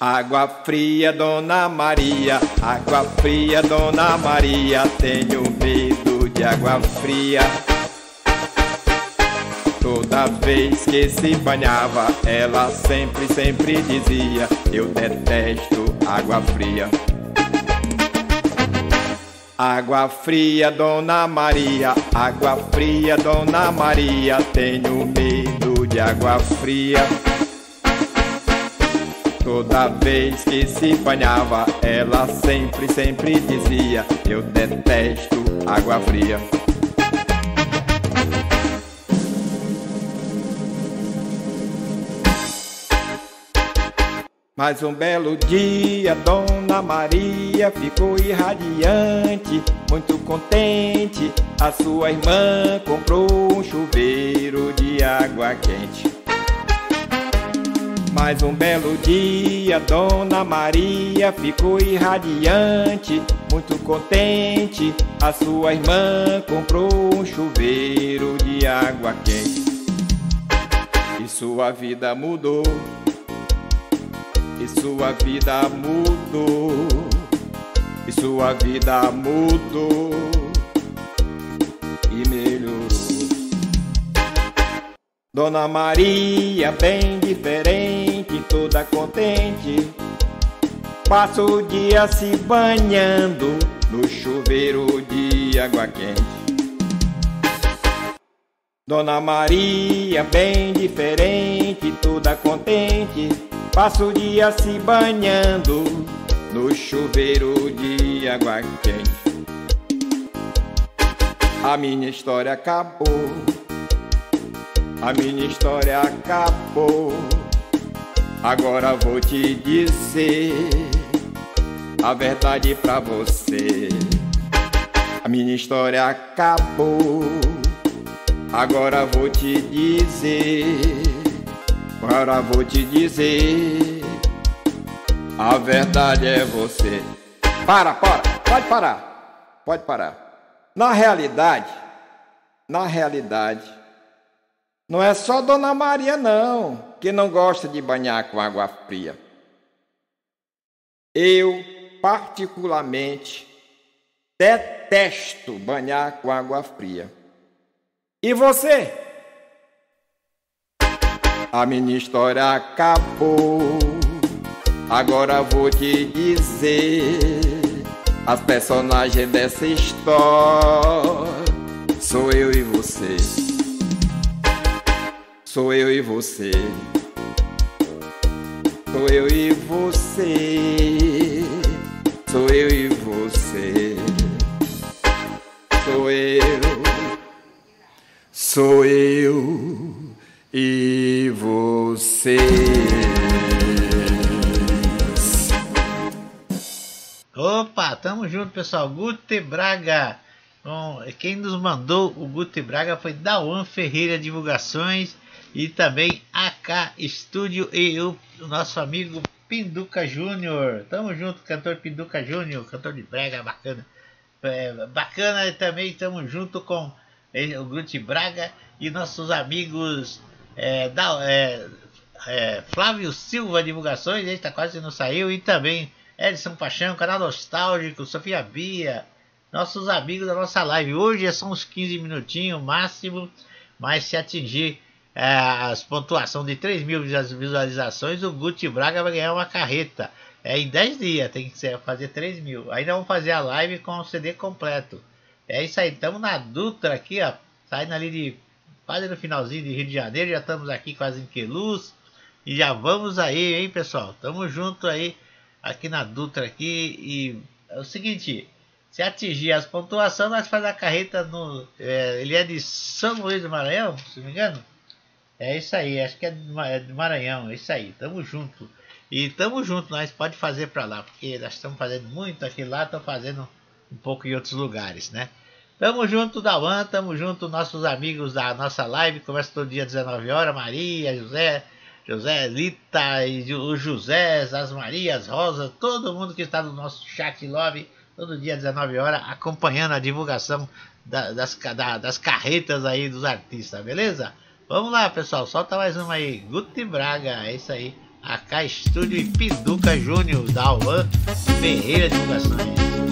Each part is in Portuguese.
Água fria, Dona Maria, água fria, Dona Maria, tenho medo de água fria. Toda vez que se banhava, ela sempre dizia: eu detesto água fria. Água fria, Dona Maria, água fria, Dona Maria, tenho medo de água fria. Toda vez que se banhava, ela sempre dizia: eu detesto água fria. Mas um belo dia, Dona Maria ficou irradiante, muito contente. A sua irmã comprou um chuveiro de água quente. Mas um belo dia, Dona Maria ficou irradiante, muito contente. A sua irmã comprou um chuveiro de água quente. E sua vida mudou. E sua vida mudou. E sua vida mudou e melhorou. Dona Maria, bem diferente, toda contente, passa o dia se banhando no chuveiro de água quente. Dona Maria, bem diferente, toda contente, passa o dia se banhando no chuveiro de água quente. A minha história acabou. A minha história acabou. Agora vou te dizer a verdade pra você. A minha história acabou. Agora vou te dizer. Agora vou te dizer, a verdade é você. Pode parar. Na realidade, não é só Dona Maria não que não gosta de banhar com água fria. Eu, particularmente, detesto banhar com água fria. E você? A minha história acabou. Agora vou te dizer, as personagens dessa história sou eu e você. Sou eu e você. Sou eu e você. Sou eu e você. Sou eu e você. Opa, tamo junto, pessoal. Guti Braga. Bom, quem nos mandou o Guti Braga foi Dauan Ferreira Divulgações e também AK Estúdio e o nosso amigo Pinduca Júnior. Tamo junto, cantor Pinduca Júnior, cantor de brega, bacana. Bacana também, tamo junto com o Guti Braga e nossos amigos Flávio Silva Divulgações, ele tá quase não saiu, e também Edson Paixão, Canal Nostálgico, Sofia Bia, nossos amigos da nossa live. Hoje são uns 15 minutinhos máximo, mas se atingir as pontuação de 3.000 visualizações, o Guti Braga vai ganhar uma carreta. Em 10 dias tem que fazer 3.000. Ainda vamos fazer a live com o CD completo. É isso aí, estamos na Dutra aqui, ó, saindo ali quase no finalzinho de Rio de Janeiro, já estamos aqui quase em Queluz, e já vamos aí, hein, pessoal, tamo junto aí, aqui na Dutra aqui, e é o seguinte, se atingir as pontuações, nós fazemos a carreta ele é de São Luís do Maranhão, se não me engano, é isso aí, acho que é de Maranhão, é isso aí, tamo junto, e tamo junto, nós pode fazer pra lá, porque nós estamos fazendo muito aqui lá, estamos fazendo um pouco em outros lugares, né? Tamo junto, Dauan, tamo junto, nossos amigos da nossa live, começa todo dia às 19 horas, Maria, José, Lita, e o José, as Marias, Rosa, todo mundo que está no nosso chat love, todo dia às 19 horas, acompanhando a divulgação das carretas aí dos artistas, beleza? Vamos lá, pessoal, solta mais uma aí, Guti Braga, é isso aí, AK Estúdio e Piduca Júnior, da Alvan Ferreira Divulgações.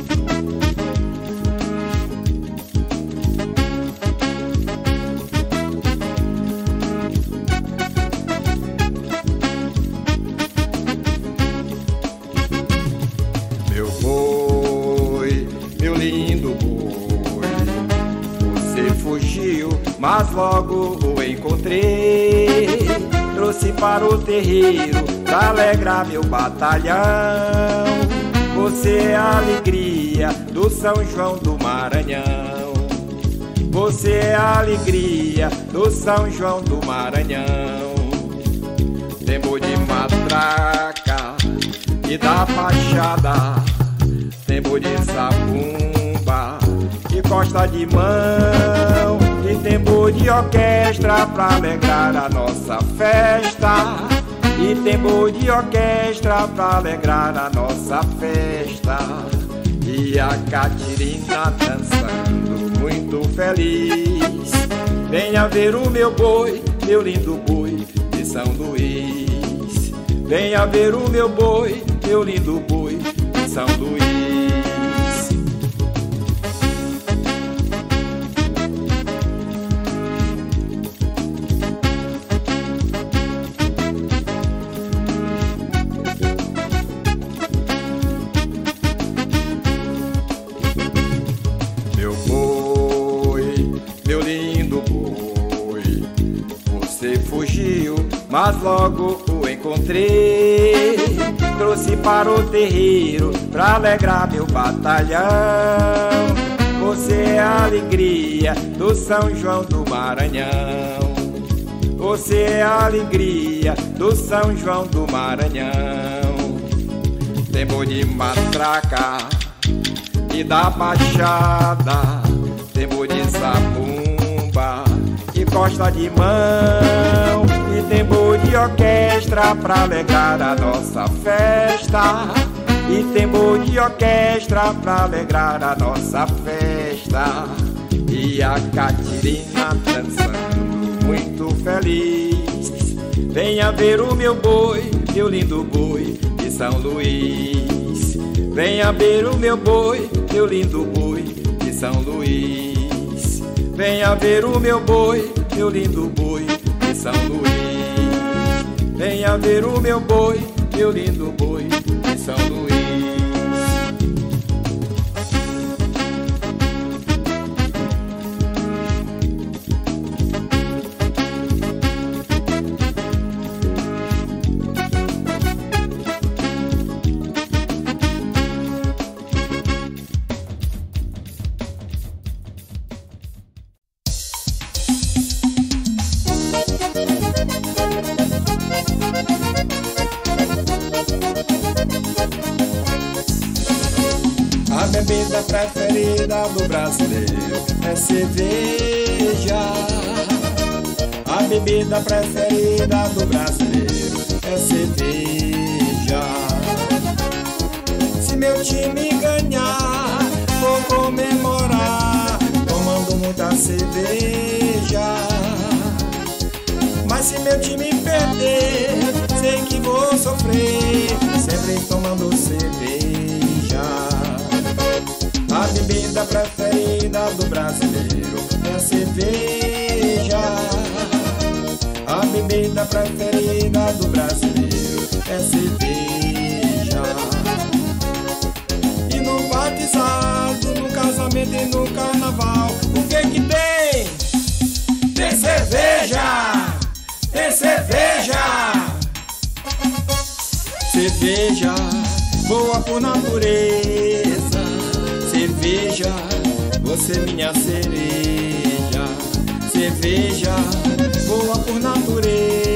Meu boi, meu lindo boi, você fugiu, mas logo o encontrei. Trouxe para o terreiro pra alegrar meu batalhão. Você é a alegria do São João do Maranhão. Você é a alegria do São João do Maranhão. Tempo de matraca e da fachada, tempo de zabumba e costa de mão, e tempo de orquestra pra alegrar a nossa festa, e tempo de orquestra pra alegrar a nossa festa. E a Catirina dançando muito feliz. Venha ver o meu boi, meu lindo boi de São Luís. Venha ver o meu boi, meu lindo boi de São Luís. Meu boi, meu lindo boi, você fugiu, mas logo o encontrei. Trouxe para o terreiro pra alegrar meu batalhão. Você é a alegria do São João do Maranhão. Você é a alegria do São João do Maranhão. Tempo de matraca e da baixada, tempo de zabumba e costa de mão, e tempo de orquestra pra alegrar a nossa festa, e tempo de orquestra pra alegrar a nossa festa. E a Catirina dançando muito feliz. Venha ver o meu boi, meu lindo boi de São Luís. Venha ver o meu boi, meu lindo boi de São Luís. Venha ver o meu boi, meu lindo boi de São Luís. Venha ver o meu boi, meu lindo boi de São Luís. A bebida preferida do brasileiro é cerveja. A bebida preferida do brasileiro é cerveja. Se meu time ganhar, vou comemorar tomando muita cerveja. Mas se meu time perder, sei que vou sofrer, sempre tomando cerveja. A bebida preferida do brasileiro é cerveja. A bebida preferida do brasileiro é cerveja. E no batizado, no casamento e no carnaval, o que que tem? Tem cerveja! Tem cerveja! Cerveja boa por natureza. Cerveja, você minha cereja. Cerveja, boa por natureza.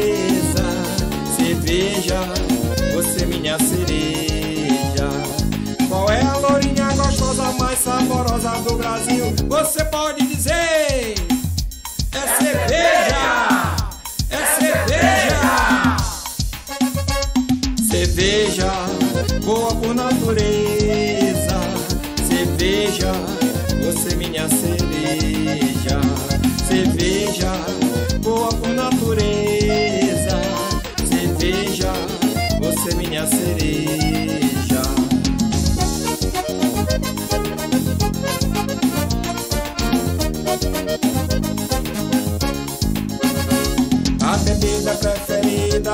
Cerveja, você minha cereja. Qual é a lourinha gostosa mais saborosa do Brasil? Você pode dizer? É cerveja! É cerveja! Cerveja, boa por natureza. Cerveja, você minha cereja. Cerveja,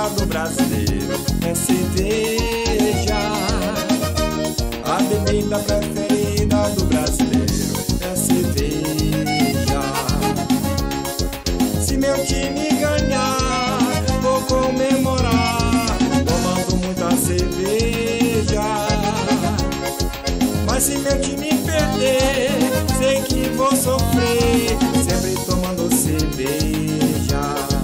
preferida do brasileiro é cerveja. A bebida preferida do brasileiro é cerveja. Se meu time ganhar, vou comemorar tomando muita cerveja. Mas se meu time perder, sei que vou sofrer, sempre tomando cerveja.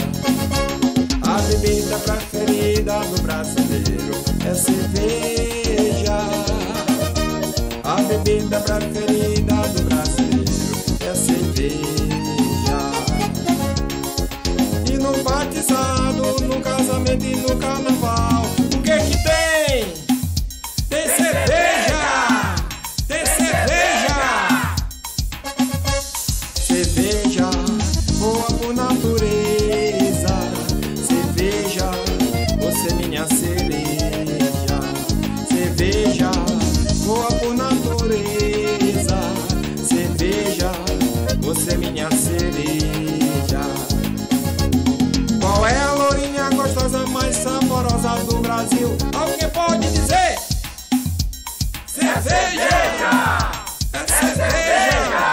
A bebida preferida do brasileiro é cerveja. A bebida preferida do brasileiro é cerveja. E no batizado, no casamento e no carnaval, o que que tem? Tem cerveja! Tem cerveja! Cerveja, boa por natureza. Cerveja, você minha cereja. Cerveja, boa por natureza. Cerveja, você minha cereja. Qual é a lourinha gostosa mais saborosa do Brasil? Alguém pode dizer? Cerveja! É cerveja!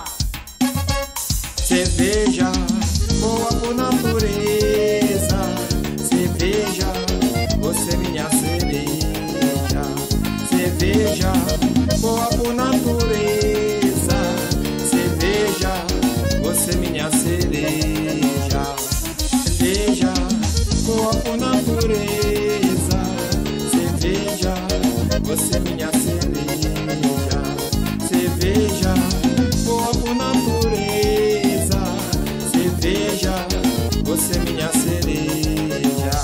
Cerveja, boa por natureza. Cerveja, você minha cereja. Cerveja, boa por natureza. Cerveja, você minha cereja. Cerveja, boa por natureza. Cerveja, você minha cereja. Cerveja, boa por natureza. Cerveja, você minha cereja.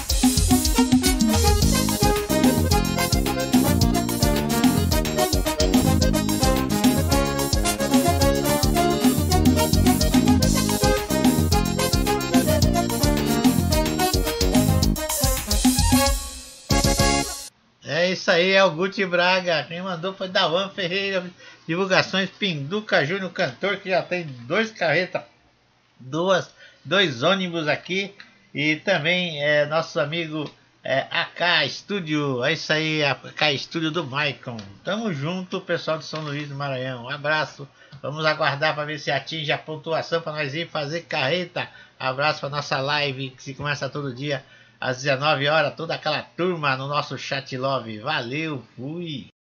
É isso aí, é o Guti Braga. Quem mandou foi Davan Ferreira. Divulgações Pinduca Júnior, cantor, que já tem 2 carretas, dois ônibus aqui. E também nosso amigo AK Studio. É isso aí, AK Studio do Maicon. Tamo junto, pessoal de São Luís do Maranhão. Um abraço. Vamos aguardar para ver se atinge a pontuação para nós ir fazer carreta. Abraço para nossa live que se começa todo dia às 19 horas. Toda aquela turma no nosso chat love. Valeu, fui.